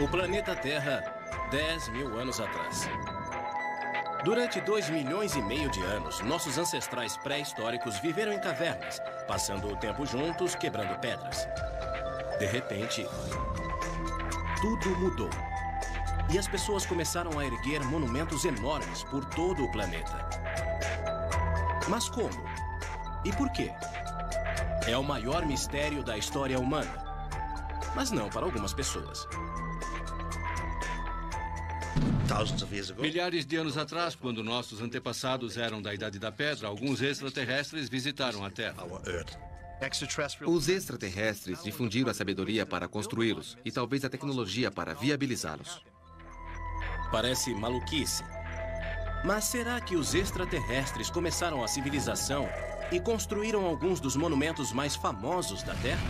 O planeta Terra, 10 mil anos atrás. Durante 2,5 milhões de anos, nossos ancestrais pré-históricos viveram em cavernas, passando o tempo juntos, quebrando pedras. De repente, tudo mudou. E as pessoas começaram a erguer monumentos enormes por todo o planeta. Mas como? E por quê? É o maior mistério da história humana. Mas não para algumas pessoas. Milhares de anos atrás, quando nossos antepassados eram da Idade da Pedra, alguns extraterrestres visitaram a Terra. Os extraterrestres difundiram a sabedoria para construí-los e talvez a tecnologia para viabilizá-los. Parece maluquice. Mas será que os extraterrestres começaram a civilização e construíram alguns dos monumentos mais famosos da Terra?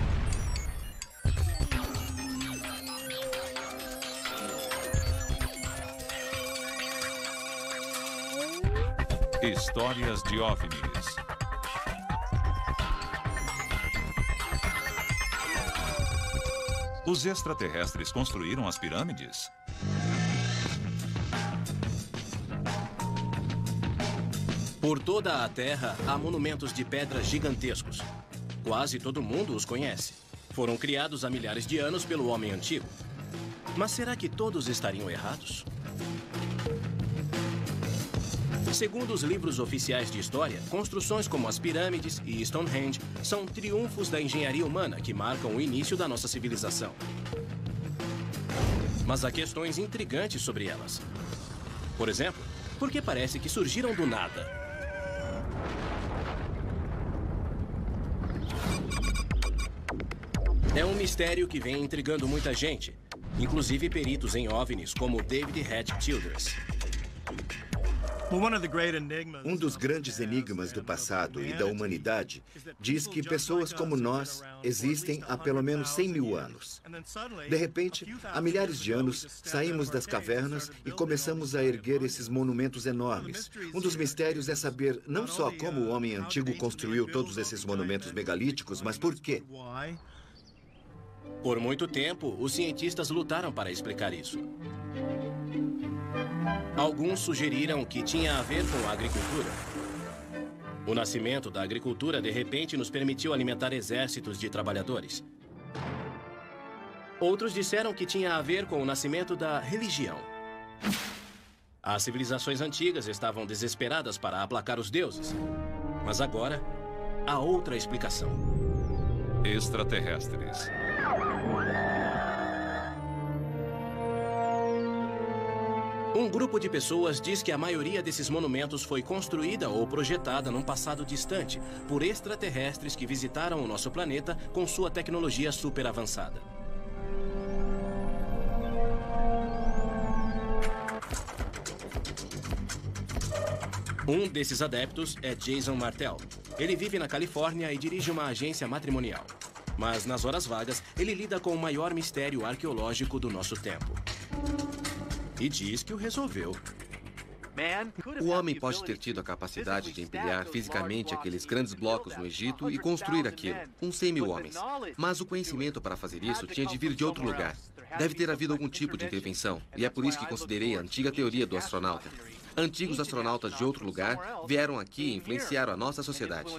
Histórias de OVNIs. Os extraterrestres construíram as pirâmides? Por toda a Terra, há monumentos de pedra gigantescos. Quase todo mundo os conhece. Foram criados há milhares de anos pelo homem antigo. Mas será que todos estariam errados? Segundo os livros oficiais de história, construções como as pirâmides e Stonehenge são triunfos da engenharia humana que marcam o início da nossa civilização. Mas há questões intrigantes sobre elas. Por exemplo, por que parece que surgiram do nada? É um mistério que vem intrigando muita gente, inclusive peritos em OVNIs como David Hatch Childress. Um dos grandes enigmas do passado e da humanidade diz que pessoas como nós existem há pelo menos 100 mil anos. De repente, há milhares de anos, saímos das cavernas e começamos a erguer esses monumentos enormes. Um dos mistérios é saber não só como o homem antigo construiu todos esses monumentos megalíticos, mas por quê. Por muito tempo, os cientistas lutaram para explicar isso. Alguns sugeriram que tinha a ver com a agricultura. O nascimento da agricultura, de repente, nos permitiu alimentar exércitos de trabalhadores. Outros disseram que tinha a ver com o nascimento da religião. As civilizações antigas estavam desesperadas para aplacar os deuses. Mas agora, há outra explicação. Extraterrestres. Um grupo de pessoas diz que a maioria desses monumentos foi construída ou projetada num passado distante por extraterrestres que visitaram o nosso planeta com sua tecnologia super avançada. Um desses adeptos é Jason Martell. Ele vive na Califórnia e dirige uma agência matrimonial. Mas nas horas vagas, ele lida com o maior mistério arqueológico do nosso tempo. E diz que o resolveu. O homem pode ter tido a capacidade de empilhar fisicamente aqueles grandes blocos no Egito e construir aquilo, com 100 mil homens. Mas o conhecimento para fazer isso tinha de vir de outro lugar. Deve ter havido algum tipo de intervenção, e é por isso que considerei a antiga teoria do astronauta. Antigos astronautas de outro lugar vieram aqui e influenciaram a nossa sociedade.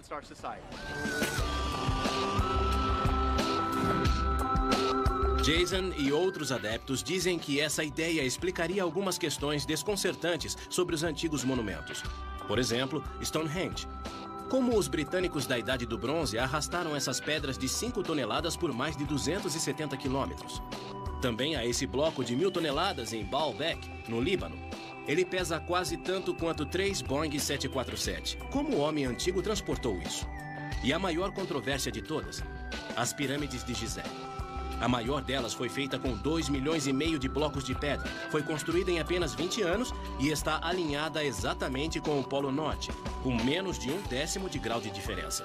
Jason e outros adeptos dizem que essa ideia explicaria algumas questões desconcertantes sobre os antigos monumentos. Por exemplo, Stonehenge. Como os britânicos da Idade do Bronze arrastaram essas pedras de 5 toneladas por mais de 270 quilômetros. Também há esse bloco de 1.000 toneladas em Baalbek, no Líbano. Ele pesa quase tanto quanto 3 Boeing 747. Como o homem antigo transportou isso? E a maior controvérsia de todas, as pirâmides de Gizé. A maior delas foi feita com 2,5 milhões de blocos de pedra. Foi construída em apenas 20 anos e está alinhada exatamente com o Polo Norte, com menos de 1/10 de grau de diferença.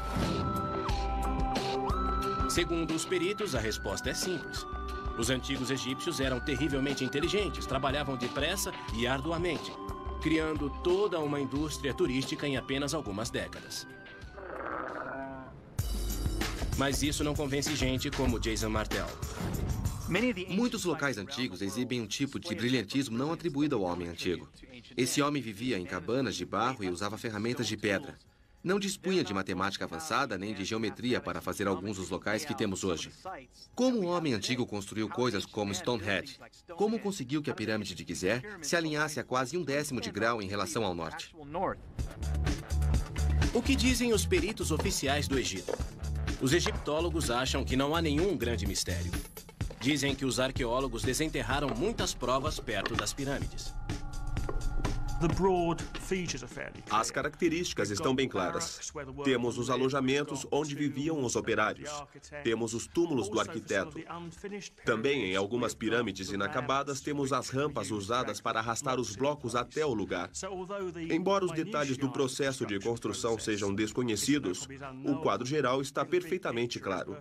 Segundo os peritos, a resposta é simples. Os antigos egípcios eram terrivelmente inteligentes, trabalhavam depressa e arduamente, criando toda uma indústria turística em apenas algumas décadas. Mas isso não convence gente como Jason Martell. Muitos locais antigos exibem um tipo de brilhantismo não atribuído ao homem antigo. Esse homem vivia em cabanas de barro e usava ferramentas de pedra. Não dispunha de matemática avançada nem de geometria para fazer alguns dos locais que temos hoje. Como o homem antigo construiu coisas como Stonehenge? Como conseguiu que a pirâmide de Gizeh se alinhasse a quase 1/10 de grau em relação ao norte? O que dizem os peritos oficiais do Egito? Os egiptólogos acham que não há nenhum grande mistério. Dizem que os arqueólogos desenterraram muitas provas perto das pirâmides. As características estão bem claras. Temos os alojamentos onde viviam os operários. Temos os túmulos do arquiteto. Também, em algumas pirâmides inacabadas, temos as rampas usadas para arrastar os blocos até o lugar. Embora os detalhes do processo de construção sejam desconhecidos, o quadro geral está perfeitamente claro.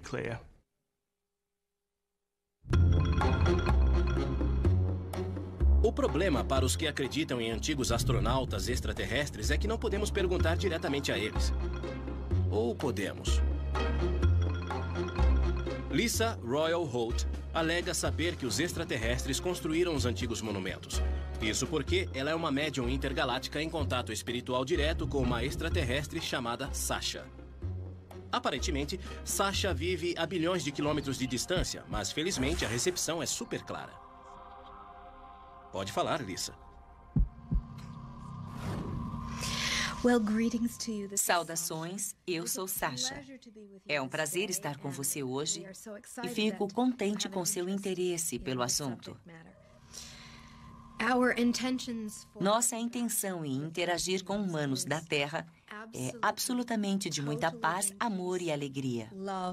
O problema para os que acreditam em antigos astronautas extraterrestres é que não podemos perguntar diretamente a eles. Ou podemos? Lisa Royal Holt alega saber que os extraterrestres construíram os antigos monumentos. Isso porque ela é uma médium intergaláctica em contato espiritual direto com uma extraterrestre chamada Sasha. Aparentemente, Sasha vive a bilhões de quilômetros de distância, mas felizmente a recepção é super clara. Pode falar, Lisa. Saudações, eu sou Sasha. É um prazer estar com você hoje e fico contente com seu interesse pelo assunto. Nossa intenção em interagir com humanos da Terra é absolutamente de muita paz, amor e alegria.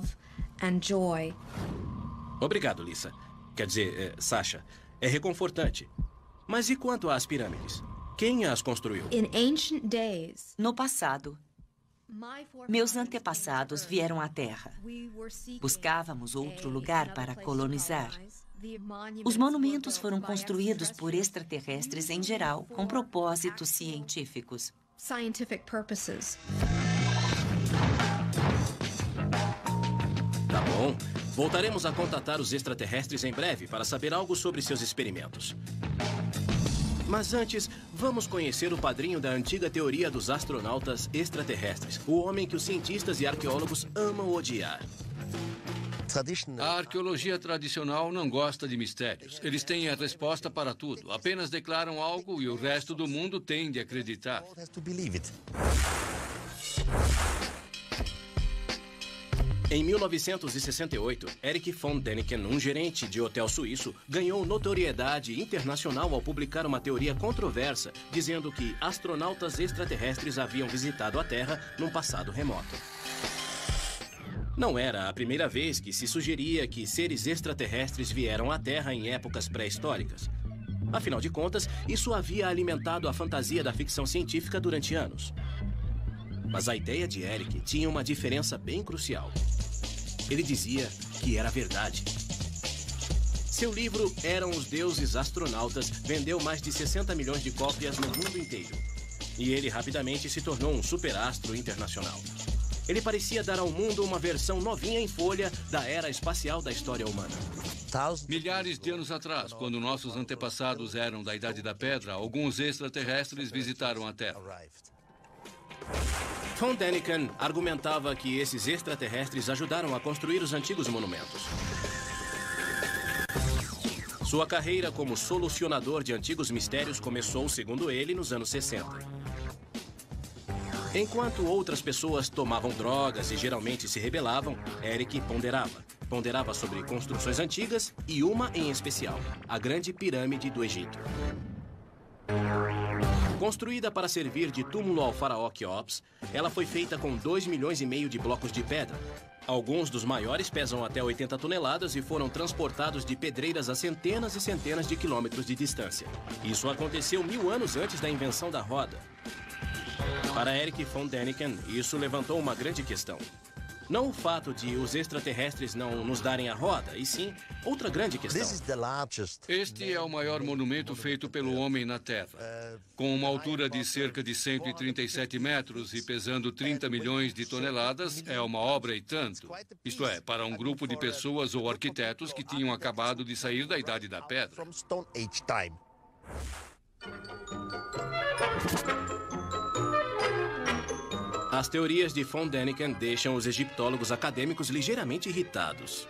Obrigado, Lisa. Quer dizer, Sasha, é reconfortante. Mas e quanto às pirâmides? Quem as construiu? No passado, meus antepassados vieram à Terra. Buscávamos outro lugar para colonizar. Os monumentos foram construídos por extraterrestres em geral, com propósitos científicos. Tá bom. Voltaremos a contatar os extraterrestres em breve para saber algo sobre seus experimentos. Mas antes, vamos conhecer o padrinho da antiga teoria dos astronautas extraterrestres, o homem que os cientistas e arqueólogos amam odiar. A arqueologia tradicional não gosta de mistérios. Eles têm a resposta para tudo. Apenas declaram algo e o resto do mundo tende a acreditar. Em 1968, Erich von Däniken, um gerente de hotel suíço, ganhou notoriedade internacional ao publicar uma teoria controversa, dizendo que astronautas extraterrestres haviam visitado a Terra num passado remoto. Não era a primeira vez que se sugeria que seres extraterrestres vieram à Terra em épocas pré-históricas. Afinal de contas, isso havia alimentado a fantasia da ficção científica durante anos. Mas a ideia de Erich tinha uma diferença bem crucial. Ele dizia que era verdade. Seu livro Eram os Deuses Astronautas vendeu mais de 60 milhões de cópias no mundo inteiro. E ele rapidamente se tornou um superastro internacional. Ele parecia dar ao mundo uma versão novinha em folha da era espacial da história humana. Milhares de anos atrás, quando nossos antepassados eram da Idade da Pedra, alguns extraterrestres visitaram a Terra. Von Däniken argumentava que esses extraterrestres ajudaram a construir os antigos monumentos. Sua carreira como solucionador de antigos mistérios começou, segundo ele, nos anos 60. Enquanto outras pessoas tomavam drogas e geralmente se rebelavam, Erich ponderava. Ponderava sobre construções antigas e uma em especial, a Grande Pirâmide do Egito. Construída para servir de túmulo ao faraó Quéops, ela foi feita com 2,5 milhões de blocos de pedra. Alguns dos maiores pesam até 80 toneladas e foram transportados de pedreiras a centenas e centenas de quilômetros de distância. Isso aconteceu 1000 anos antes da invenção da roda. Para Erich von Däniken, isso levantou uma grande questão. Não o fato de os extraterrestres não nos darem a roda, e sim outra grande questão. Este é o maior monumento feito pelo homem na Terra. Com uma altura de cerca de 137 metros e pesando 30 milhões de toneladas, é uma obra e tanto. Isto é, para um grupo de pessoas ou arquitetos que tinham acabado de sair da Idade da Pedra. As teorias de von Däniken deixam os egiptólogos acadêmicos ligeiramente irritados.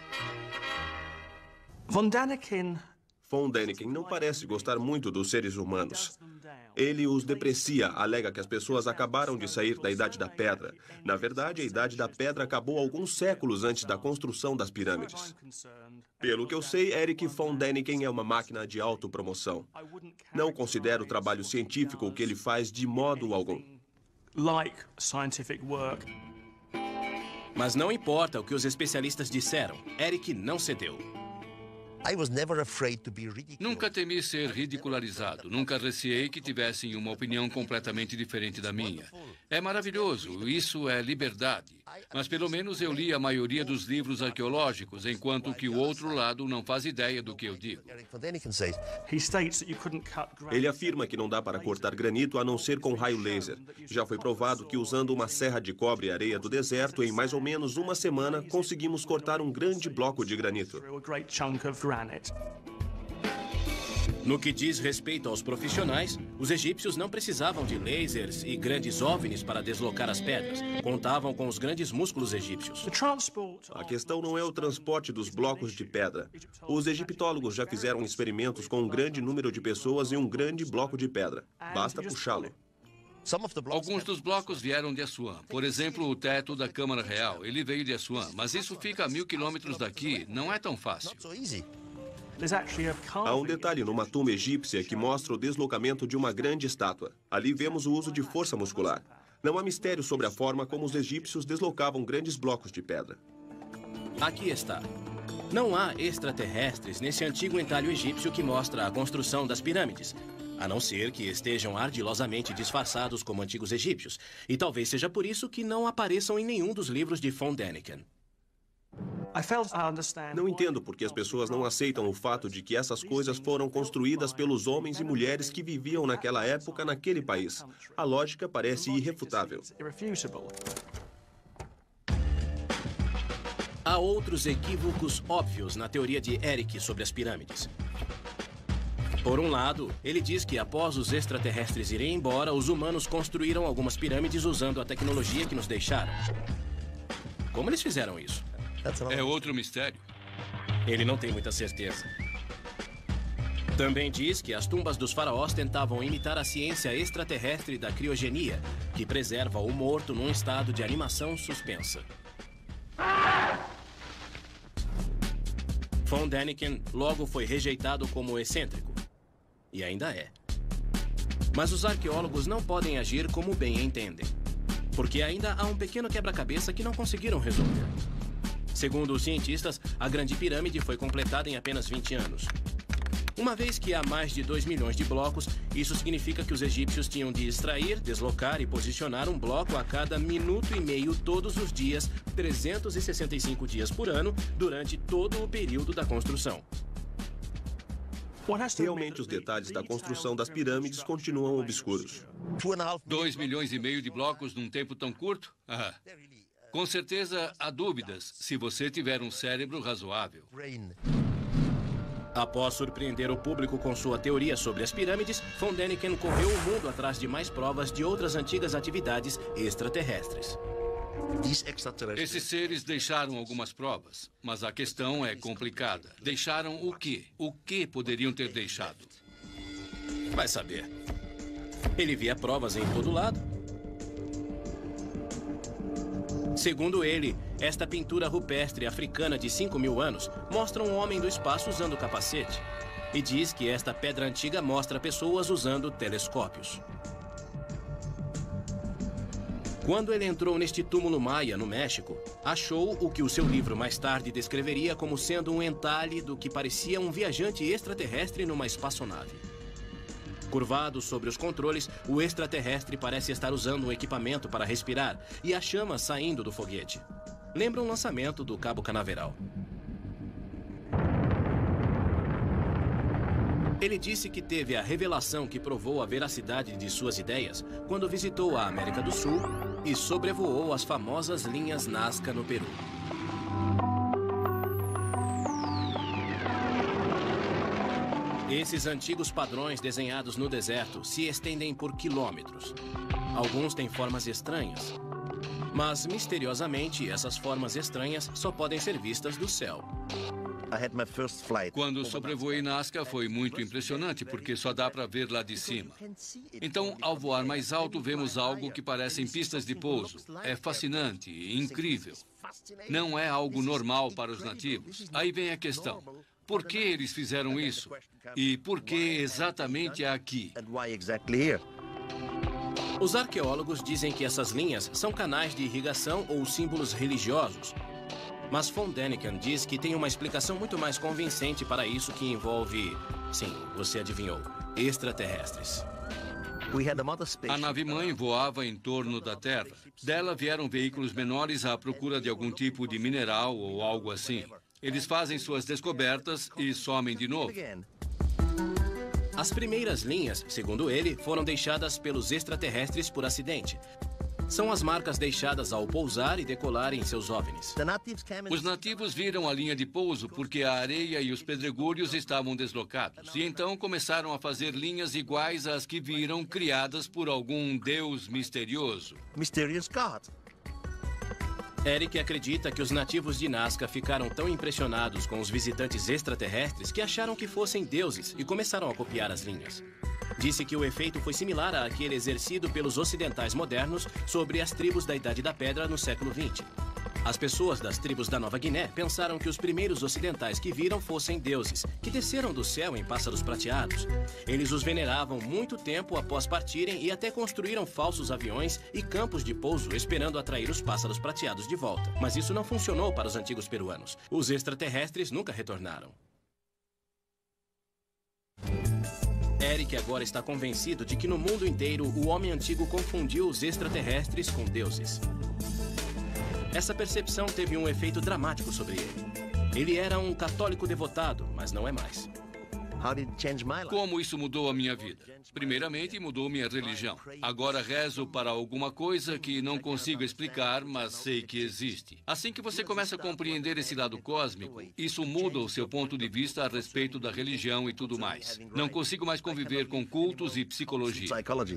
Von Däniken não parece gostar muito dos seres humanos. Ele os deprecia, alega que as pessoas acabaram de sair da Idade da Pedra. Na verdade, a Idade da Pedra acabou alguns séculos antes da construção das pirâmides. Pelo que eu sei, Erich von Däniken é uma máquina de autopromoção. Não considero o trabalho científico que ele faz de modo algum. Mas não importa o que os especialistas disseram, Erich não cedeu. Nunca temi ser ridicularizado, nunca receei que tivessem uma opinião completamente diferente da minha. É maravilhoso, isso é liberdade. Mas pelo menos eu li a maioria dos livros arqueológicos, enquanto que o outro lado não faz ideia do que eu digo. Ele afirma que não dá para cortar granito a não ser com raio laser. Já foi provado que usando uma serra de cobre e areia do deserto, em mais ou menos uma semana, conseguimos cortar um grande bloco de granito. No que diz respeito aos profissionais, os egípcios não precisavam de lasers e grandes OVNIs para deslocar as pedras. Contavam com os grandes músculos egípcios. A questão não é o transporte dos blocos de pedra. Os egiptólogos já fizeram experimentos com um grande número de pessoas e um grande bloco de pedra. Basta puxá-lo. Alguns dos blocos vieram de Assuã. Por exemplo, o teto da Câmara Real. Ele veio de Assuã, mas isso fica a 1000 quilômetros daqui. Não é tão fácil. Há um detalhe numa tumba egípcia que mostra o deslocamento de uma grande estátua. Ali vemos o uso de força muscular. Não há mistério sobre a forma como os egípcios deslocavam grandes blocos de pedra. Aqui está. Não há extraterrestres nesse antigo entalho egípcio que mostra a construção das pirâmides, a não ser que estejam ardilosamente disfarçados como antigos egípcios. E talvez seja por isso que não apareçam em nenhum dos livros de von Däniken. Não entendo por que as pessoas não aceitam o fato de que essas coisas foram construídas pelos homens e mulheres que viviam naquela época naquele país. A lógica parece irrefutável. Há outros equívocos óbvios na teoria de Erich sobre as pirâmides. Por um lado, ele diz que após os extraterrestres irem embora, os humanos construíram algumas pirâmides usando a tecnologia que nos deixaram. Como eles fizeram isso? É outro mistério. Ele não tem muita certeza. Também diz que as tumbas dos faraós tentavam imitar a ciência extraterrestre da criogenia, que preserva o morto num estado de animação suspensa. Von Däniken logo foi rejeitado como excêntrico. E ainda é. Mas os arqueólogos não podem agir como bem entendem, porque ainda há um pequeno quebra-cabeça que não conseguiram resolver. Segundo os cientistas, a Grande Pirâmide foi completada em apenas 20 anos. Uma vez que há mais de 2 milhões de blocos, isso significa que os egípcios tinham de extrair, deslocar e posicionar um bloco a cada minuto e meio todos os dias, 365 dias por ano, durante todo o período da construção. Realmente, os detalhes da construção das pirâmides continuam obscuros. 2,5 milhões de blocos num tempo tão curto? Com certeza há dúvidas se você tiver um cérebro razoável. Após surpreender o público com sua teoria sobre as pirâmides, von Däniken correu o mundo atrás de mais provas de outras antigas atividades extraterrestres. Esses seres deixaram algumas provas, mas a questão é complicada. Deixaram o quê? O que poderiam ter deixado? Vai saber. Ele via provas em todo lado. Segundo ele, esta pintura rupestre africana de 5.000 anos mostra um homem do espaço usando capacete. E diz que esta pedra antiga mostra pessoas usando telescópios. Quando ele entrou neste túmulo maia, no México, achou o que o seu livro mais tarde descreveria como sendo um entalhe do que parecia um viajante extraterrestre numa espaçonave. Curvado sobre os controles, o extraterrestre parece estar usando um equipamento para respirar e há chamas saindo do foguete. lembra um lançamento do Cabo Canaveral. Ele disse que teve a revelação que provou a veracidade de suas ideias quando visitou a América do Sul e sobrevoou as famosas linhas Nazca no Peru. Esses antigos padrões desenhados no deserto se estendem por quilômetros. Alguns têm formas estranhas, mas misteriosamente essas formas estranhas só podem ser vistas do céu. Quando sobrevoei Nazca foi muito impressionante, porque só dá para ver lá de cima. Então, ao voar mais alto, vemos algo que parecem pistas de pouso. É fascinante e incrível. Não é algo normal para os nativos. Aí vem a questão. Por que eles fizeram isso? E por que exatamente aqui? Os arqueólogos dizem que essas linhas são canais de irrigação ou símbolos religiosos. Mas von Däniken diz que tem uma explicação muito mais convincente para isso, que envolve, sim, você adivinhou, extraterrestres. A nave-mãe voava em torno da Terra. Dela vieram veículos menores à procura de algum tipo de mineral ou algo assim. Eles fazem suas descobertas e somem de novo. As primeiras linhas, segundo ele, foram deixadas pelos extraterrestres por acidente. São as marcas deixadas ao pousar e decolar em seus OVNIs. Os nativos viram a linha de pouso porque a areia e os pedregulhos estavam deslocados. E então começaram a fazer linhas iguais às que viram, criadas por algum deus misterioso. Eric acredita que os nativos de Nazca ficaram tão impressionados com os visitantes extraterrestres que acharam que fossem deuses e começaram a copiar as linhas. Disse que o efeito foi similar àquele exercido pelos ocidentais modernos sobre as tribos da Idade da Pedra no século XX. As pessoas das tribos da Nova Guiné pensaram que os primeiros ocidentais que viram fossem deuses, que desceram do céu em pássaros prateados. Eles os veneravam muito tempo após partirem e até construíram falsos aviões e campos de pouso esperando atrair os pássaros prateados de volta. Mas isso não funcionou para os antigos peruanos. Os extraterrestres nunca retornaram. Eric agora está convencido de que no mundo inteiro o homem antigo confundiu os extraterrestres com deuses. Essa percepção teve um efeito dramático sobre ele. Ele era um católico devotado, mas não é mais. Como isso mudou a minha vida? Primeiramente, mudou minha religião. Agora rezo para alguma coisa que não consigo explicar, mas sei que existe. Assim que você começa a compreender esse lado cósmico, isso muda o seu ponto de vista a respeito da religião e tudo mais. Não consigo mais conviver com cultos e psicologia.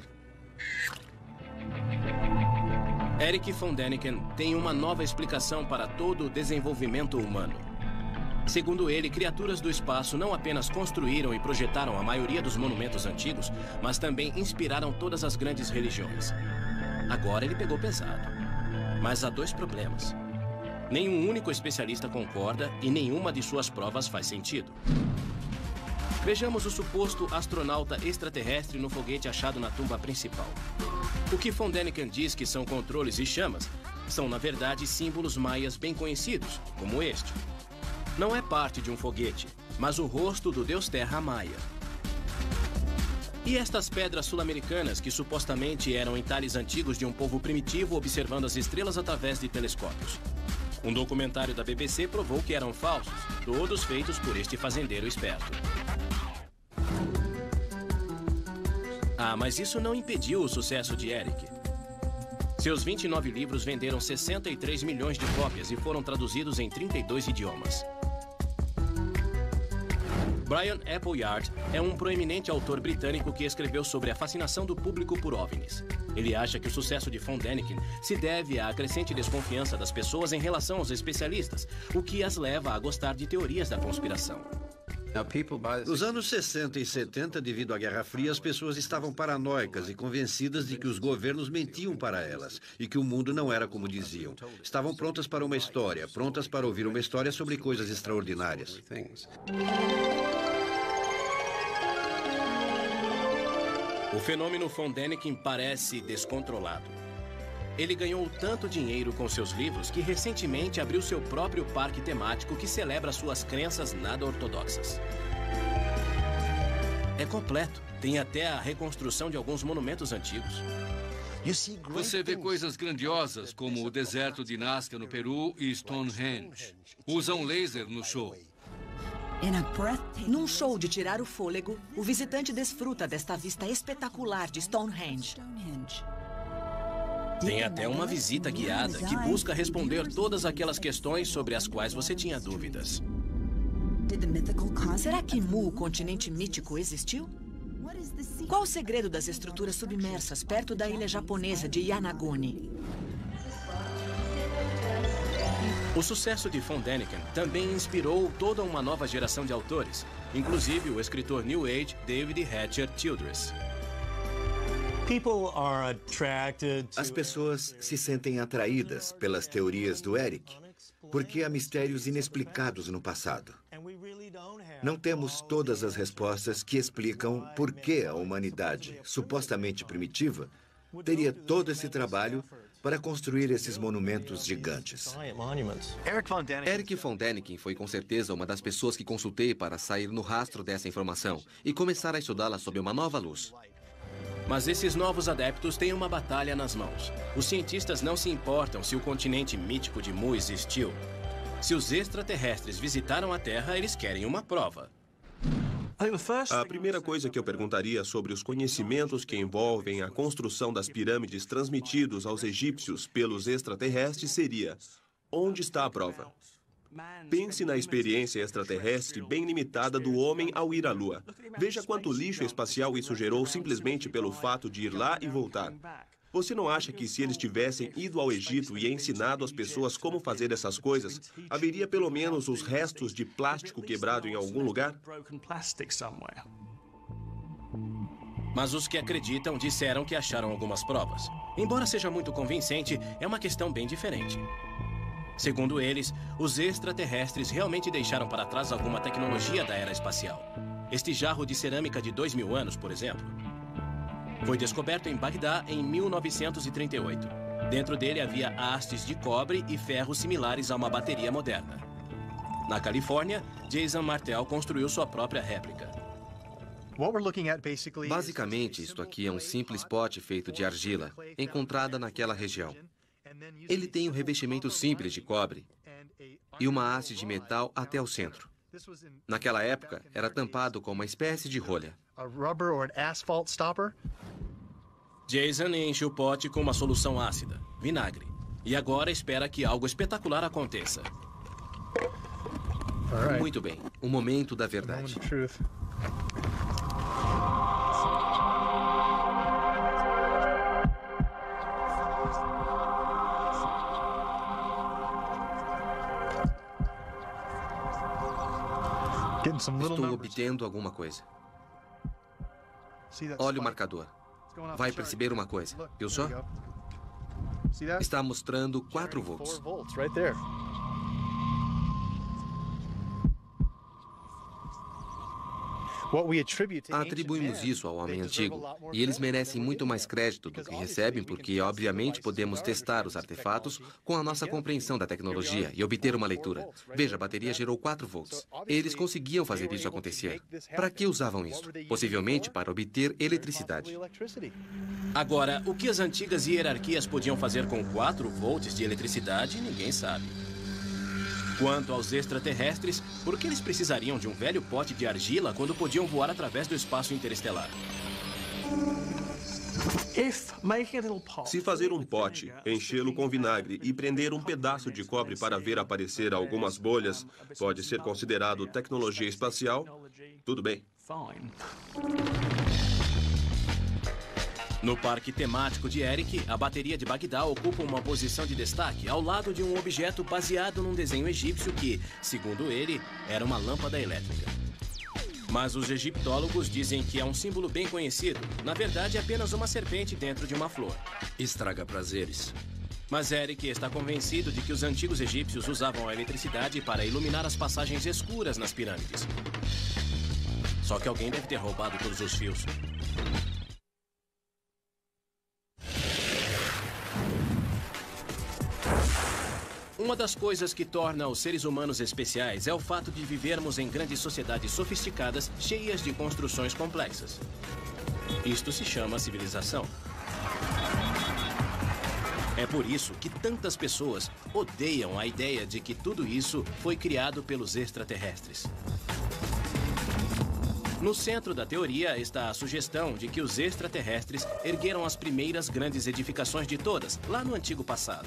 Eric von Däniken tem uma nova explicação para todo o desenvolvimento humano. Segundo ele, criaturas do espaço não apenas construíram e projetaram a maioria dos monumentos antigos, mas também inspiraram todas as grandes religiões. Agora ele pegou pesado. Mas há dois problemas. Nenhum único especialista concorda e nenhuma de suas provas faz sentido. Vejamos o suposto astronauta extraterrestre no foguete achado na tumba principal. O que von Däniken diz que são controles e chamas são, na verdade, símbolos maias bem conhecidos, como este. Não é parte de um foguete, mas o rosto do deus Terra Maia. E estas pedras sul-americanas que supostamente eram entalhes antigos de um povo primitivo observando as estrelas através de telescópios. Um documentário da BBC provou que eram falsos, todos feitos por este fazendeiro esperto. Ah, mas isso não impediu o sucesso de Eric. Seus 29 livros venderam 63 milhões de cópias e foram traduzidos em 32 idiomas. Brian Appleyard é um proeminente autor britânico que escreveu sobre a fascinação do público por OVNIs. Ele acha que o sucesso de von Däniken se deve à crescente desconfiança das pessoas em relação aos especialistas, o que as leva a gostar de teorias da conspiração. Nos anos 60 e 70, devido à Guerra Fria, as pessoas estavam paranoicas e convencidas de que os governos mentiam para elas e que o mundo não era como diziam. Estavam prontas para uma história, prontas para ouvir uma história sobre coisas extraordinárias. O fenômeno von Däniken parece descontrolado. Ele ganhou tanto dinheiro com seus livros que recentemente abriu seu próprio parque temático que celebra suas crenças nada ortodoxas. É completo, tem até a reconstrução de alguns monumentos antigos. Você vê coisas grandiosas como o deserto de Nazca no Peru e Stonehenge. Usam laser no show. Num show de tirar o fôlego, o visitante desfruta desta vista espetacular de Stonehenge. Tem até uma visita guiada que busca responder todas aquelas questões sobre as quais você tinha dúvidas. Será que Mu, o continente mítico, existiu? Qual o segredo das estruturas submersas perto da ilha japonesa de Yanaguni? O sucesso de von Däniken também inspirou toda uma nova geração de autores, inclusive o escritor New Age David Hatcher Childress. As pessoas se sentem atraídas pelas teorias do Eric, porque há mistérios inexplicados no passado. Não temos todas as respostas que explicam por que a humanidade, supostamente primitiva, teria todo esse trabalho para construir esses monumentos gigantes. Eric von Däniken foi com certeza uma das pessoas que consultei para sair no rastro dessa informação e começar a estudá-la sob uma nova luz. Mas esses novos adeptos têm uma batalha nas mãos. Os cientistas não se importam se o continente mítico de Mu existiu. Se os extraterrestres visitaram a Terra, eles querem uma prova. A primeira coisa que eu perguntaria sobre os conhecimentos que envolvem a construção das pirâmides transmitidos aos egípcios pelos extraterrestres seria: onde está a prova? Pense na experiência extraterrestre bem limitada do homem ao ir à Lua. Veja quanto lixo espacial isso gerou simplesmente pelo fato de ir lá e voltar. Você não acha que se eles tivessem ido ao Egito e ensinado às pessoas como fazer essas coisas, haveria pelo menos os restos de plástico quebrado em algum lugar? Mas os que acreditam disseram que acharam algumas provas. Embora seja muito convincente, é uma questão bem diferente. Segundo eles, os extraterrestres realmente deixaram para trás alguma tecnologia da era espacial. Este jarro de cerâmica de 2000 anos, por exemplo, foi descoberto em Bagdá em 1938. Dentro dele havia hastes de cobre e ferro similares a uma bateria moderna. Na Califórnia, Jason Martell construiu sua própria réplica. Basicamente, isto aqui é um simples pote feito de argila, encontrada naquela região. Ele tem um revestimento simples de cobre e uma haste de metal até o centro. Naquela época, era tampado com uma espécie de rolha. Jason enche o pote com uma solução ácida, vinagre, e agora espera que algo espetacular aconteça. Muito bem, o momento da verdade. Estou obtendo alguma coisa. Olha o marcador. Vai perceber uma coisa. Viu só? Está mostrando 4 volts. Atribuímos isso ao homem antigo, e eles merecem muito mais crédito do que recebem porque, obviamente, podemos testar os artefatos com a nossa compreensão da tecnologia e obter uma leitura. Veja, a bateria gerou 4 volts. Eles conseguiam fazer isso acontecer. Para que usavam isso? Possivelmente para obter eletricidade. Agora, o que as antigas hierarquias podiam fazer com 4 volts de eletricidade, ninguém sabe. Quanto aos extraterrestres, por que eles precisariam de um velho pote de argila quando podiam voar através do espaço interestelar? Se fazer um pote, enchê-lo com vinagre e prender um pedaço de cobre para ver aparecer algumas bolhas, pode ser considerado tecnologia espacial? Tudo bem. No parque temático de Eric, a bateria de Bagdá ocupa uma posição de destaque ao lado de um objeto baseado num desenho egípcio que, segundo ele, era uma lâmpada elétrica. Mas os egiptólogos dizem que é um símbolo bem conhecido. Na verdade, é apenas uma serpente dentro de uma flor. Estraga prazeres. Mas Eric está convencido de que os antigos egípcios usavam a eletricidade para iluminar as passagens escuras nas pirâmides. Só que alguém deve ter roubado todos os fios. Uma das coisas que torna os seres humanos especiais é o fato de vivermos em grandes sociedades sofisticadas, cheias de construções complexas. Isto se chama civilização. É por isso que tantas pessoas odeiam a ideia de que tudo isso foi criado pelos extraterrestres. No centro da teoria está a sugestão de que os extraterrestres ergueram as primeiras grandes edificações de todas, lá no antigo passado.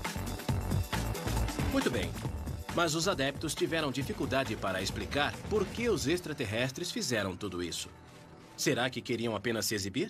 Muito bem, mas os adeptos tiveram dificuldade para explicar por que os extraterrestres fizeram tudo isso. Será que queriam apenas se exibir?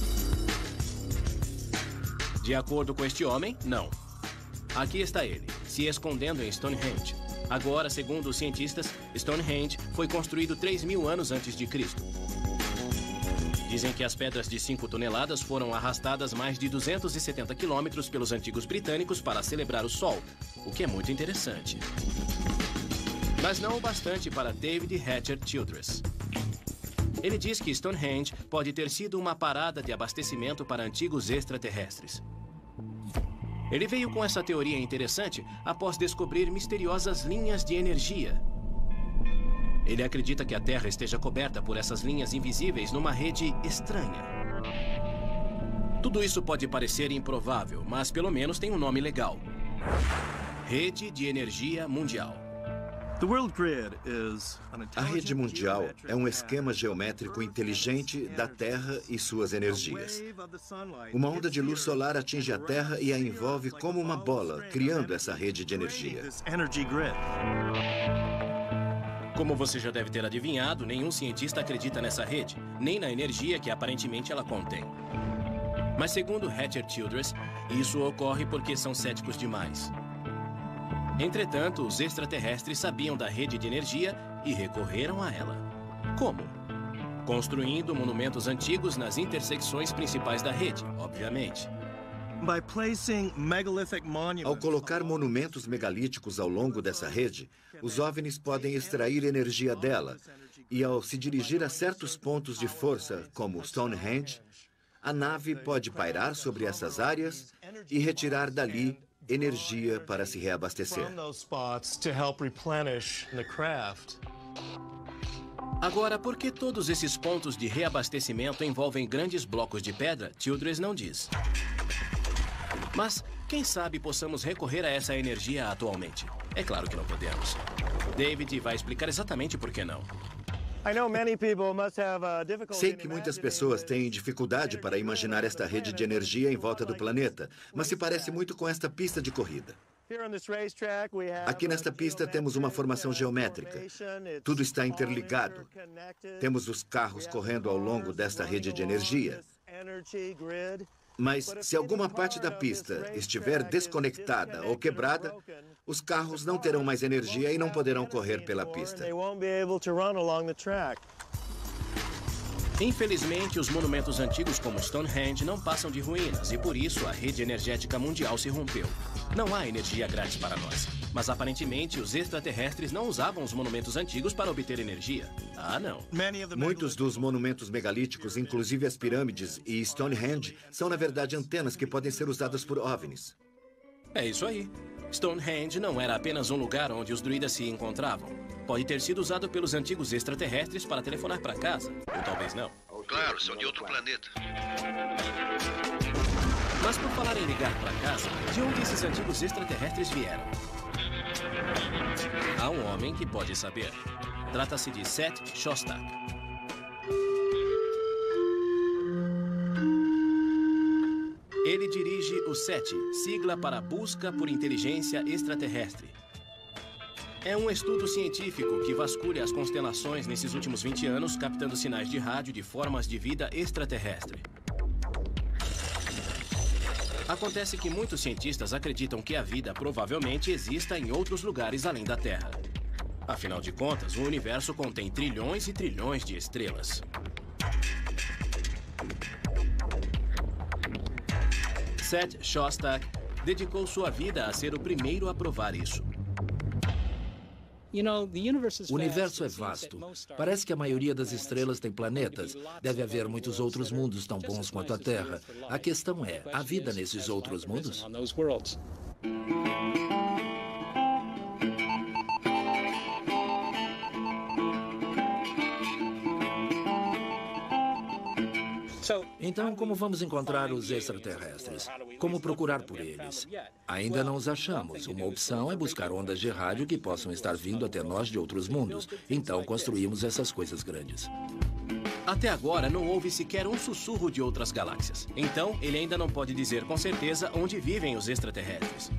De acordo com este homem, não. Aqui está ele, se escondendo em Stonehenge. Agora, segundo os cientistas, Stonehenge foi construído 3.000 anos antes de Cristo. Dizem que as pedras de 5 toneladas foram arrastadas mais de 270 quilômetros pelos antigos britânicos para celebrar o Sol, o que é muito interessante. Mas não o bastante para David Hatcher Childress. Ele diz que Stonehenge pode ter sido uma parada de abastecimento para antigos extraterrestres. Ele veio com essa teoria interessante após descobrir misteriosas linhas de energia. Ele acredita que a Terra esteja coberta por essas linhas invisíveis numa rede estranha. Tudo isso pode parecer improvável, mas pelo menos tem um nome legal. Rede de Energia Mundial. A rede mundial é um esquema geométrico inteligente da Terra e suas energias. Uma onda de luz solar atinge a Terra e a envolve como uma bola, criando essa rede de energia. Como você já deve ter adivinhado, nenhum cientista acredita nessa rede, nem na energia que aparentemente ela contém. Mas segundo Hatcher Childress, isso ocorre porque são céticos demais. Entretanto, os extraterrestres sabiam da rede de energia e recorreram a ela. Como? Construindo monumentos antigos nas intersecções principais da rede, obviamente. Ao colocar monumentos megalíticos ao longo dessa rede, os OVNIs podem extrair energia dela. E ao se dirigir a certos pontos de força, como Stonehenge, a nave pode pairar sobre essas áreas e retirar dali energia para se reabastecer. Agora, por que todos esses pontos de reabastecimento envolvem grandes blocos de pedra? Childress não diz. Mas, quem sabe possamos recorrer a essa energia atualmente? É claro que não podemos. David vai explicar exatamente por que não. Sei que muitas pessoas têm dificuldade para imaginar esta rede de energia em volta do planeta, mas se parece muito com esta pista de corrida. Aqui nesta pista temos uma formação geométrica. Tudo está interligado. Temos os carros correndo ao longo desta rede de energia. Mas se alguma parte da pista estiver desconectada ou quebrada, os carros não terão mais energia e não poderão correr pela pista. Infelizmente, os monumentos antigos como Stonehenge não passam de ruínas e por isso a rede energética mundial se rompeu. Não há energia grátis para nós, mas aparentemente os extraterrestres não usavam os monumentos antigos para obter energia. Ah, não. Muitos dos monumentos megalíticos, inclusive as pirâmides e Stonehenge, são na verdade antenas que podem ser usadas por OVNIs. É isso aí. Stonehenge não era apenas um lugar onde os druidas se encontravam. Pode ter sido usado pelos antigos extraterrestres para telefonar para casa. Ou talvez não. Claro, são de outro planeta. Mas por falar em ligar para casa, de onde esses antigos extraterrestres vieram? Há um homem que pode saber. Trata-se de Seth Shostak. Ele dirige o SET, sigla para Busca por Inteligência Extraterrestre. É um estudo científico que vasculha as constelações nesses últimos 20 anos, captando sinais de rádio de formas de vida extraterrestre. Acontece que muitos cientistas acreditam que a vida provavelmente exista em outros lugares além da Terra. Afinal de contas, o universo contém trilhões e trilhões de estrelas. Seth Shostak dedicou sua vida a ser o primeiro a provar isso. O universo é vasto. Parece que a maioria das estrelas tem planetas. Deve haver muitos outros mundos tão bons quanto a Terra. A questão é, há vida nesses outros mundos? Então, como vamos encontrar os extraterrestres? Como procurar por eles? Ainda não os achamos. Uma opção é buscar ondas de rádio que possam estar vindo até nós de outros mundos. Então, construímos essas coisas grandes. Até agora, não houve sequer um sussurro de outras galáxias. Então, ele ainda não pode dizer com certeza onde vivem os extraterrestres.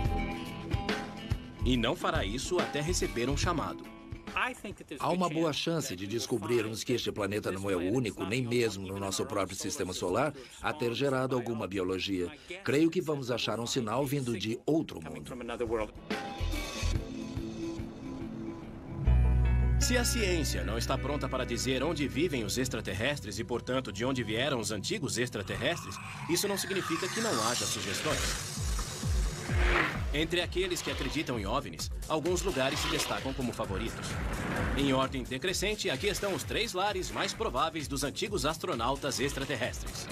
E não fará isso até receber um chamado. Há uma boa chance de descobrirmos que este planeta não é o único, nem mesmo no nosso próprio sistema solar, a ter gerado alguma biologia. Creio que vamos achar um sinal vindo de outro mundo. Se a ciência não está pronta para dizer onde vivem os extraterrestres e, portanto, de onde vieram os antigos extraterrestres, isso não significa que não haja sugestões. Entre aqueles que acreditam em OVNIs, alguns lugares se destacam como favoritos. Em ordem decrescente, aqui estão os 3 lares mais prováveis dos antigos astronautas extraterrestres.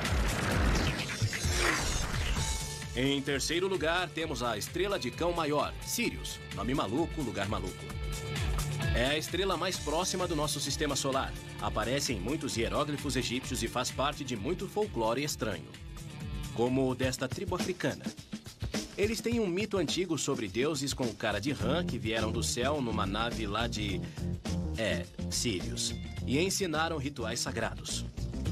Em terceiro lugar, temos a estrela de Cão Maior, Sirius. Nome maluco, lugar maluco. É a estrela mais próxima do nosso sistema solar. Aparece em muitos hieróglifos egípcios e faz parte de muito folclore estranho, como o desta tribo africana. Eles têm um mito antigo sobre deuses com cara de rã que vieram do céu numa nave lá de... Sirius. E ensinaram rituais sagrados.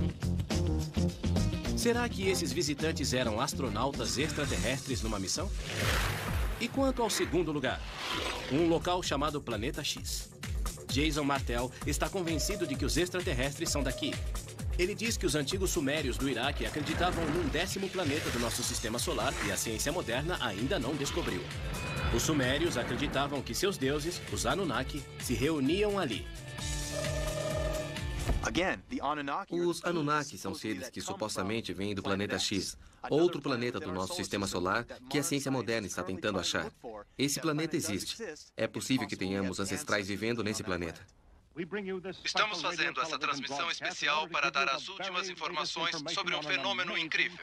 Será que esses visitantes eram astronautas extraterrestres numa missão? E quanto ao segundo lugar? Um local chamado Planeta X. Jason Martell está convencido de que os extraterrestres são daqui. Ele diz que os antigos sumérios do Iraque acreditavam num 10º planeta do nosso sistema solar que a ciência moderna ainda não descobriu. Os sumérios acreditavam que seus deuses, os Anunnaki, se reuniam ali. Os Anunnaki são seres que supostamente vêm do planeta X, outro planeta do nosso sistema solar que a ciência moderna está tentando achar. Esse planeta existe. É possível que tenhamos ancestrais vivendo nesse planeta. Estamos fazendo essa transmissão especial para dar as últimas informações sobre um fenômeno incrível.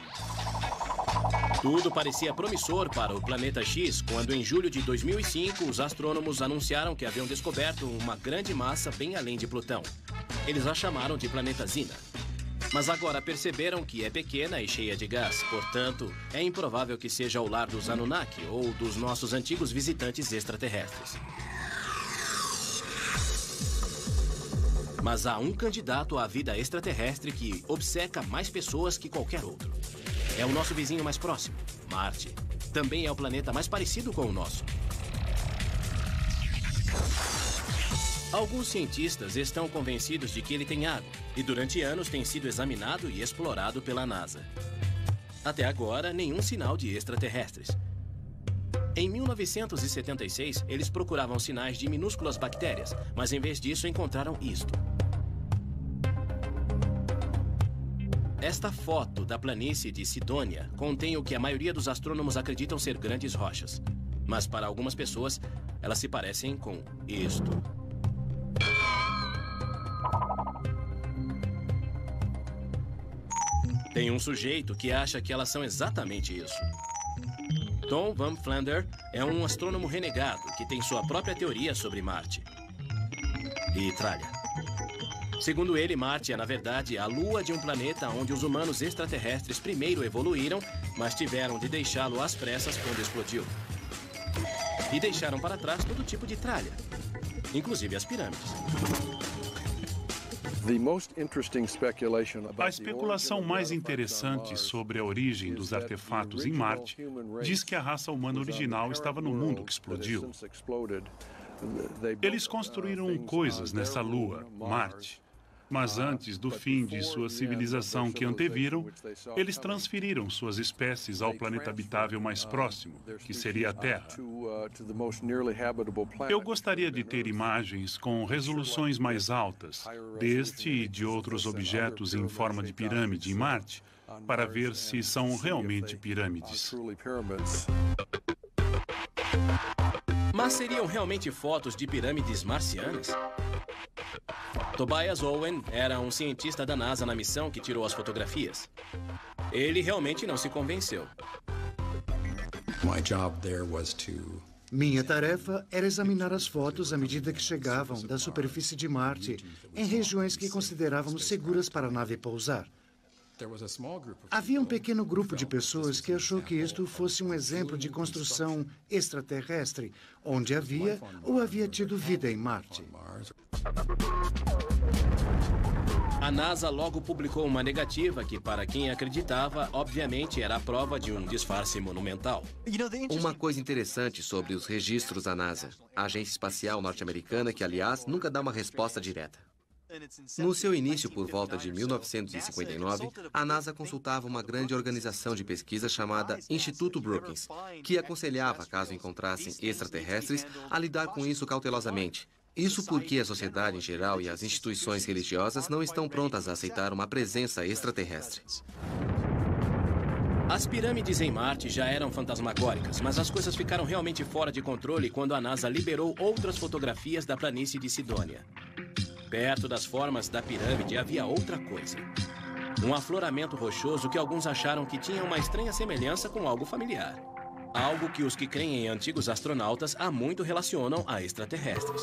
Tudo parecia promissor para o Planeta X quando, em julho de 2005, os astrônomos anunciaram que haviam descoberto uma grande massa bem além de Plutão. Eles a chamaram de Planeta Zina. Mas agora perceberam que é pequena e cheia de gás. Portanto, é improvável que seja o lar dos Anunnaki ou dos nossos antigos visitantes extraterrestres. Mas há um candidato à vida extraterrestre que obceca mais pessoas que qualquer outro. É o nosso vizinho mais próximo, Marte. Também é o planeta mais parecido com o nosso. Alguns cientistas estão convencidos de que ele tem água e durante anos tem sido examinado e explorado pela NASA. Até agora, nenhum sinal de extraterrestres. Em 1976, eles procuravam sinais de minúsculas bactérias, mas em vez disso encontraram isto. Esta foto da planície de Sidônia contém o que a maioria dos astrônomos acreditam ser grandes rochas. Mas para algumas pessoas, elas se parecem com isto. Tem um sujeito que acha que elas são exatamente isso. Tom Van Flander é um astrônomo renegado que tem sua própria teoria sobre Marte e tralha. Segundo ele, Marte é, na verdade, a lua de um planeta onde os humanos extraterrestres primeiro evoluíram, mas tiveram de deixá-lo às pressas quando explodiu. E deixaram para trás todo tipo de tralha, inclusive as pirâmides. A especulação mais interessante sobre a origem dos artefatos em Marte diz que a raça humana original estava no mundo que explodiu. Eles construíram coisas nessa lua, Marte. Mas antes do fim de sua civilização que anteviram, eles transferiram suas espécies ao planeta habitável mais próximo, que seria a Terra. Eu gostaria de ter imagens com resoluções mais altas deste e de outros objetos em forma de pirâmide em Marte, para ver se são realmente pirâmides. Mas seriam realmente fotos de pirâmides marcianas? Tobias Owen era um cientista da NASA na missão que tirou as fotografias. Ele realmente não se convenceu. Minha tarefa era examinar as fotos à medida que chegavam da superfície de Marte, em regiões que considerávamos seguras para a nave pousar. Havia um pequeno grupo de pessoas que achou que isto fosse um exemplo de construção extraterrestre, onde havia ou havia tido vida em Marte. A NASA logo publicou uma negativa que, para quem acreditava, obviamente era a prova de um disfarce monumental. Uma coisa interessante sobre os registros da NASA, a agência espacial norte-americana, que, aliás, nunca dá uma resposta direta. No seu início, por volta de 1959, a NASA consultava uma grande organização de pesquisa chamada Instituto Brookings, que aconselhava, caso encontrassem extraterrestres, a lidar com isso cautelosamente. Isso porque a sociedade em geral e as instituições religiosas não estão prontas a aceitar uma presença extraterrestre. As pirâmides em Marte já eram fantasmagóricas, mas as coisas ficaram realmente fora de controle quando a NASA liberou outras fotografias da planície de Sidônia. Perto das formas da pirâmide havia outra coisa. Um afloramento rochoso que alguns acharam que tinha uma estranha semelhança com algo familiar. Algo que os que creem em antigos astronautas há muito relacionam a extraterrestres.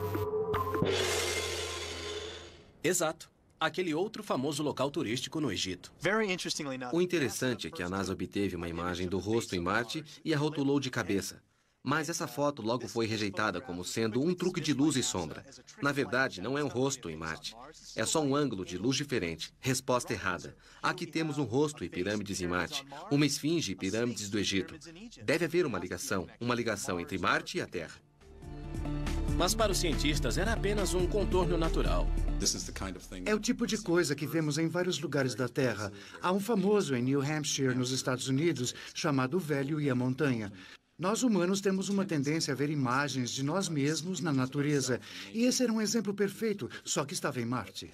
Exato. Aquele outro famoso local turístico no Egito. O interessante é que a NASA obteve uma imagem do rosto em Marte e a rotulou de cabeça. Mas essa foto logo foi rejeitada como sendo um truque de luz e sombra. Na verdade, não é um rosto em Marte. É só um ângulo de luz diferente. Resposta errada. Aqui temos um rosto e pirâmides em Marte. Uma esfinge e pirâmides do Egito. Deve haver uma ligação entre Marte e a Terra. Mas para os cientistas era apenas um contorno natural. É o tipo de coisa que vemos em vários lugares da Terra. Há um famoso em New Hampshire, nos Estados Unidos, chamado O Velho e a Montanha. Nós humanos temos uma tendência a ver imagens de nós mesmos na natureza. E esse era um exemplo perfeito, só que estava em Marte.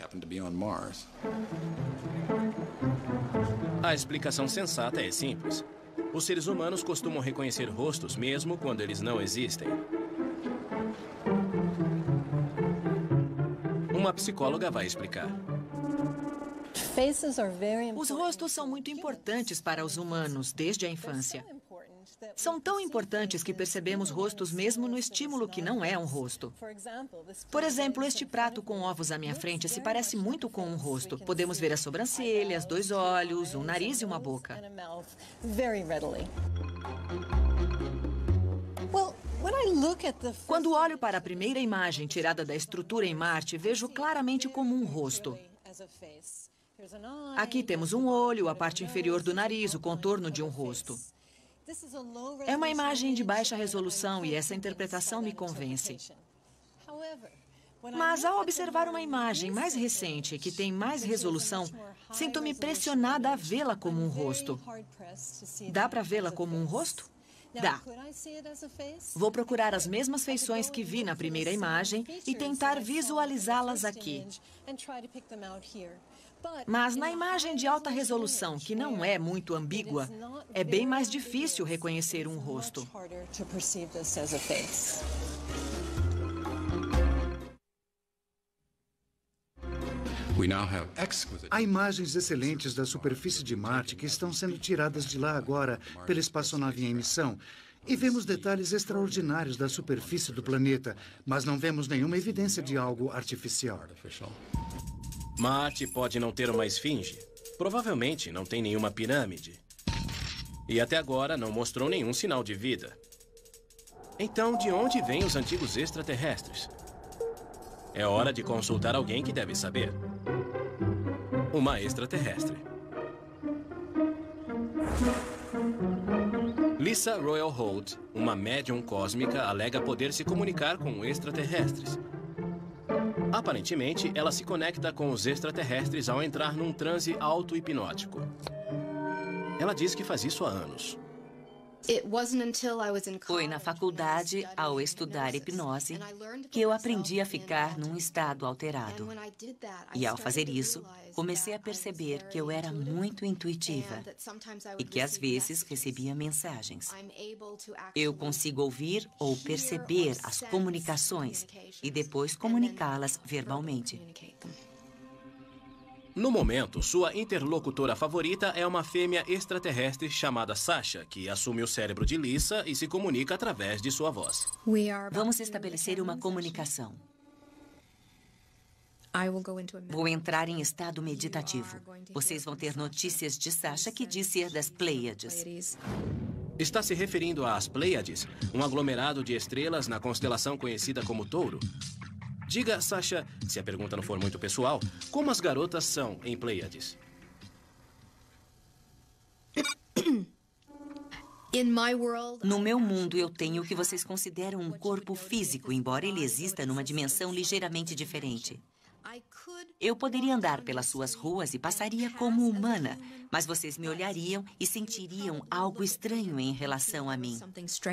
A explicação sensata é simples. Os seres humanos costumam reconhecer rostos mesmo quando eles não existem. Uma psicóloga vai explicar. Os rostos são muito importantes para os humanos desde a infância. São tão importantes que percebemos rostos mesmo no estímulo que não é um rosto. Por exemplo, este prato com ovos à minha frente se parece muito com um rosto. Podemos ver as sobrancelhas, 2 olhos, um nariz e uma boca. Quando olho para a primeira imagem tirada da estrutura em Marte, vejo claramente como um rosto. Aqui temos um olho, a parte inferior do nariz, o contorno de um rosto. É uma imagem de baixa resolução e essa interpretação me convence. Mas ao observar uma imagem mais recente, que tem mais resolução, sinto-me pressionada a vê-la como um rosto. Dá para vê-la como um rosto? Dá. Vou procurar as mesmas feições que vi na primeira imagem e tentar visualizá-las aqui. Mas na imagem de alta resolução, que não é muito ambígua, é bem mais difícil reconhecer um rosto. Há imagens excelentes da superfície de Marte que estão sendo tiradas de lá agora pela espaçonave em missão. E vemos detalhes extraordinários da superfície do planeta, mas não vemos nenhuma evidência de algo artificial. Marte pode não ter uma esfinge. Provavelmente não tem nenhuma pirâmide. E até agora não mostrou nenhum sinal de vida. Então, de onde vêm os antigos extraterrestres? É hora de consultar alguém que deve saber. Uma extraterrestre. Lisa Royal Holt, uma médium cósmica, alega poder se comunicar com extraterrestres. Aparentemente, ela se conecta com os extraterrestres ao entrar num transe auto-hipnótico. Ela diz que faz isso há anos. Foi na faculdade, ao estudar hipnose, que eu aprendi a ficar num estado alterado. E ao fazer isso, comecei a perceber que eu era muito intuitiva e que às vezes recebia mensagens. Eu consigo ouvir ou perceber as comunicações e depois comunicá-las verbalmente. No momento, sua interlocutora favorita é uma fêmea extraterrestre chamada Sasha, que assume o cérebro de Lisa e se comunica através de sua voz. Vamos estabelecer uma comunicação. Vou entrar em estado meditativo. Vocês vão ter notícias de Sasha que diz ser das Pleiades. Está se referindo às Pleiades, um aglomerado de estrelas na constelação conhecida como Touro. Diga, Sasha, se a pergunta não for muito pessoal, como as garotas são em Pleiades? No meu mundo, eu tenho o que vocês consideram um corpo físico, embora ele exista numa dimensão ligeiramente diferente. Eu poderia andar pelas suas ruas e passaria como humana, mas vocês me olhariam e sentiriam algo estranho em relação a mim.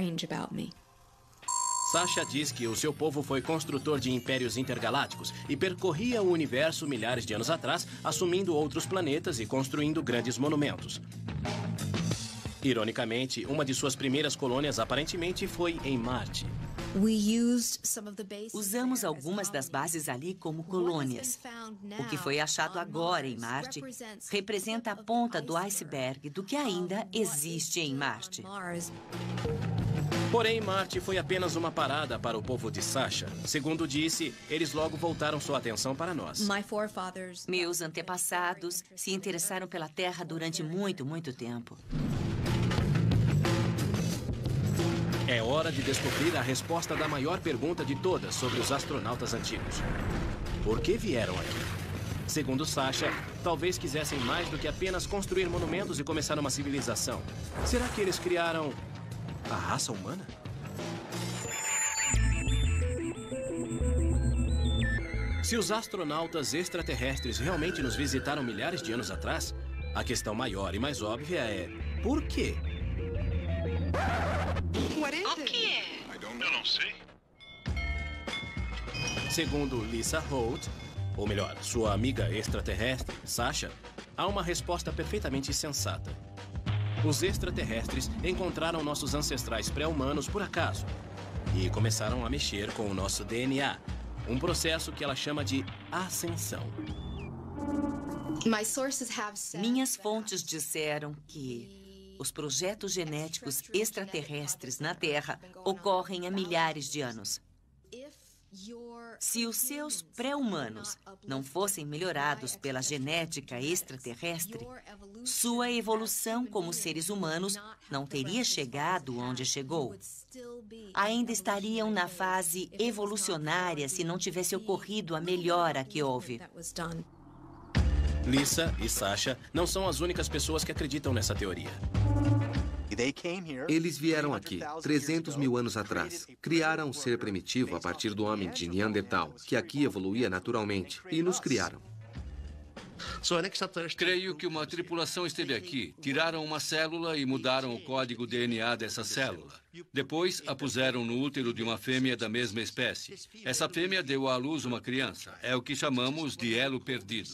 Sasha diz que o seu povo foi construtor de impérios intergalácticos e percorria o universo milhares de anos atrás, assumindo outros planetas e construindo grandes monumentos. Ironicamente, uma de suas primeiras colônias aparentemente foi em Marte. Usamos algumas das bases ali como colônias. O que foi achado agora em Marte representa a ponta do iceberg do que ainda existe em Marte. Porém, Marte foi apenas uma parada para o povo de Sasha. Segundo disse, eles logo voltaram sua atenção para nós. Meus antepassados se interessaram pela Terra durante muito, muito tempo. É hora de descobrir a resposta da maior pergunta de todas sobre os astronautas antigos. Por que vieram aqui? Segundo Sasha, talvez quisessem mais do que apenas construir monumentos e começar uma civilização. Será que eles criaram a raça humana? Se os astronautas extraterrestres realmente nos visitaram milhares de anos atrás, a questão maior e mais óbvia é: por quê? O que é? Eu não sei. Segundo Lisa Holt, ou melhor, sua amiga extraterrestre, Sasha, há uma resposta perfeitamente sensata. Os extraterrestres encontraram nossos ancestrais pré-humanos por acaso e começaram a mexer com o nosso DNA, um processo que ela chama de ascensão. Minhas fontes disseram que os projetos genéticos extraterrestres na Terra ocorrem há milhares de anos. Se os seus pré-humanos não fossem melhorados pela genética extraterrestre, sua evolução como seres humanos não teria chegado onde chegou. Ainda estariam na fase evolucionária se não tivesse ocorrido a melhora que houve. Lisa e Sasha não são as únicas pessoas que acreditam nessa teoria. Eles vieram aqui 300 mil anos atrás. Criaram um ser primitivo a partir do homem de Neandertal, que aqui evoluía naturalmente, e nos criaram. Creio que uma tripulação esteve aqui, tiraram uma célula e mudaram o código DNA dessa célula. Depois, a puseram no útero de uma fêmea da mesma espécie. Essa fêmea deu à luz uma criança. É o que chamamos de elo perdido.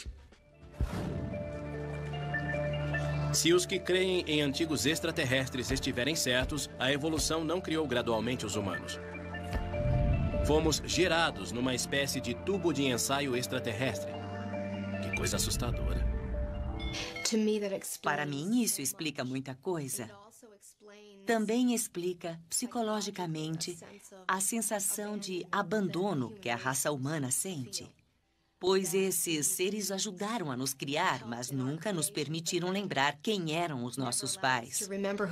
Se os que creem em antigos extraterrestres estiverem certos, a evolução não criou gradualmente os humanos. Fomos gerados numa espécie de tubo de ensaio extraterrestre. Que coisa assustadora. Para mim, isso explica muita coisa. Também explica, psicologicamente, a sensação de abandono que a raça humana sente. Pois esses seres ajudaram a nos criar, mas nunca nos permitiram lembrar quem eram os nossos pais.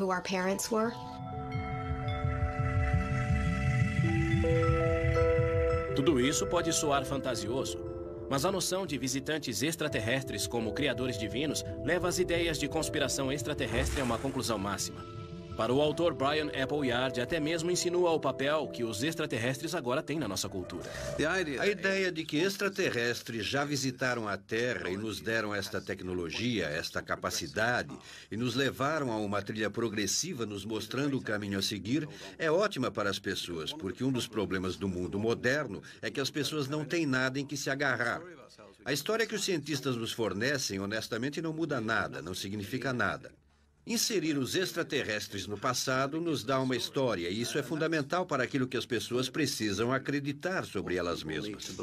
Tudo isso pode soar fantasioso, mas a noção de visitantes extraterrestres como criadores divinos leva as ideias de conspiração extraterrestre a uma conclusão máxima. Para o autor Brian Appleyard, até mesmo insinua o papel que os extraterrestres agora têm na nossa cultura. A ideia de que extraterrestres já visitaram a Terra e nos deram esta tecnologia, esta capacidade, e nos levaram a uma trilha progressiva nos mostrando o caminho a seguir, é ótima para as pessoas, porque um dos problemas do mundo moderno é que as pessoas não têm nada em que se agarrar. A história que os cientistas nos fornecem, honestamente, não muda nada, não significa nada. Inserir os extraterrestres no passado nos dá uma história, e isso é fundamental para aquilo que as pessoas precisam acreditar sobre elas mesmas.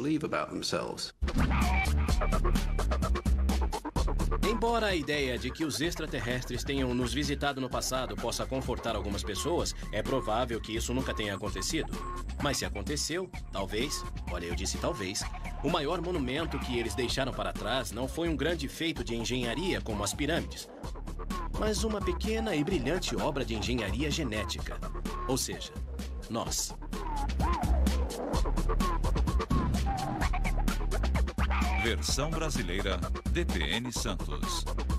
Embora a ideia de que os extraterrestres tenham nos visitado no passado possa confortar algumas pessoas, é provável que isso nunca tenha acontecido. Mas se aconteceu, talvez, olha, eu disse talvez, o maior monumento que eles deixaram para trás não foi um grande feito de engenharia como as pirâmides, mas uma pequena e brilhante obra de engenharia genética. Ou seja, nós. Versão brasileira, DPN Santos.